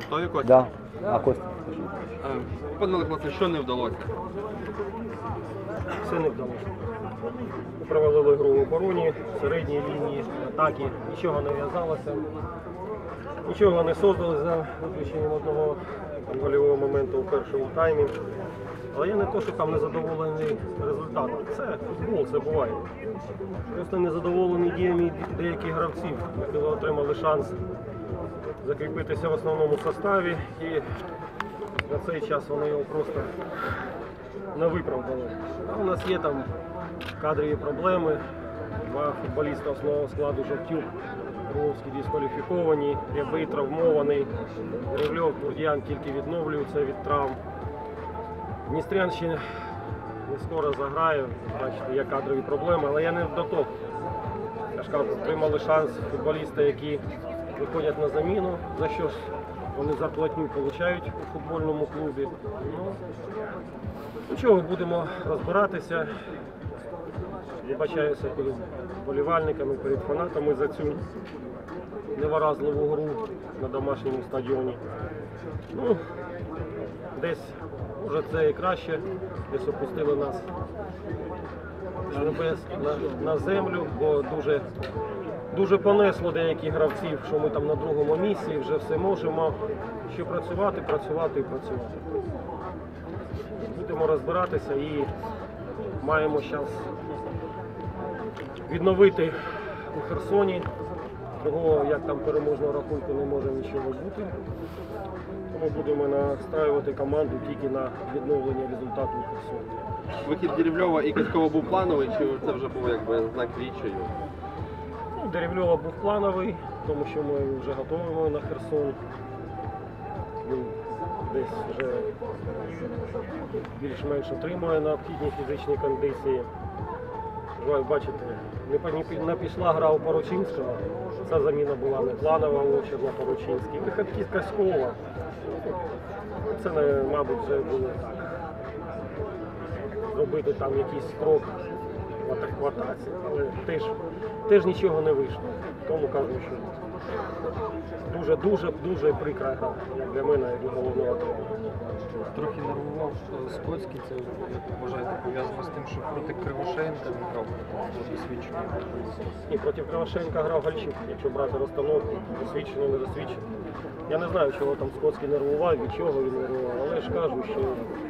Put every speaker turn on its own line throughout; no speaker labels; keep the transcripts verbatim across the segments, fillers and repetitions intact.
Коштові Костя?
Да. А Костя?
Е, Пане Олександре, що не вдалося?
Все не вдалося. Ми провели гру в обороні, в середній лінії, атаки, нічого не в'язалося, нічого не создали за виключенням одного гольового моменту у першому таймі. Але я не то, що там не задоволений результатом. Це футбол, це буває. Просто не задоволений діями деяких гравців, які отримали шанс закріпитися в основному составі, і на цей час вони його просто не виправдали. А у нас є там кадрові проблеми. Два футболіста основного складу Жовтюк, Орловський дискваліфіковані, Рябий травмований, Ревльов, Бурдіян тільки відновлюються від травм. Дністрян ще не скоро заграє, бачите, є кадрові проблеми, але я не до того. Я ж кажу, отримали шанс футболісти, які виходять на заміну, за що ж вони зарплатню отримують у футбольному клубі. Ну, нічого, будемо розбиратися. Вибачаюся перед вболівальниками, перед фанатами за цю невиразливу гру на домашньому стадіоні. Ну, десь, може, це і краще, десь опустили нас з небес на, на землю, бо дуже, дуже понесло деяких гравців, що ми там на другому місці, вже все можемо. Ще працювати, працювати і працювати. Будемо розбиратися і маємо зараз відновити у Херсоні. Того, як там переможного рахунку, не може нічого бути. Тому будемо настраювати команду тільки на відновлення результату у Херсоні.
Вихід Деревльова і Кацькова був плановий, чи це вже був якби знак відчаю?
Ну, Деревльова був плановий, тому що ми вже готуємо на Херсон. Він десь вже більш-менш отримує необхідні фізичні кондиції. Ви бачите, не пішла гра у Порочинського, ця заміна була не планова у Чорнопорочинській. Вихід Кацькова, це, мабуть, вже було так. Зробити там якийсь строк в експлуатації, але теж, теж нічого не вийшло. Тому кажу, що дуже-дуже-дуже прикра гра, як для мене, як для головного тренера.
Трохи нервував Скотський, це, як вважаєте, пов'язано з тим, що проти Кривошеєнка він грав досвідчений.
Ні, проти Кривошеєнка грав Гальчук, якщо брати розстановку, досвідчено, не досвідчено. Я не знаю, чого там Скотський нервував, від чого він нервував, але я ж кажу, що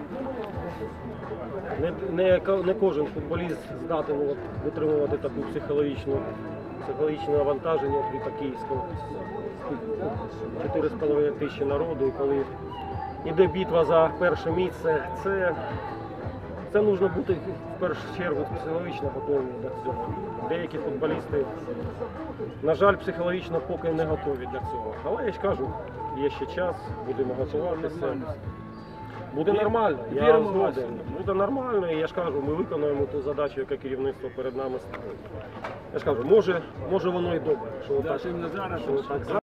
не, не, не кожен футболіст здатен от, витримувати таку психологічну, психологічне навантаження як Віта Київського. чотири з половиною тисячі народу, і коли йде битва за перше місце, це, це потрібно бути в першу чергу психологічно готові до цього. Деякі футболісти, на жаль, психологічно поки не готові для цього. Але я ж кажу, є ще час, будемо готуватися. Буде нормально, я згоден. Буде нормально, і я ж кажу, ми виконуємо ту задачу, яка керівництво перед нами ставить. Я ж кажу, може, може воно і добре, що отак, що отак